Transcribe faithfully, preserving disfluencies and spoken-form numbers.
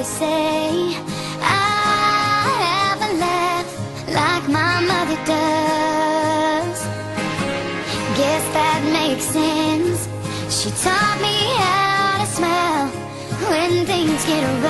say I haven't laughed like my mother does. Guess that makes sense. She taught me how to smile when things get rough.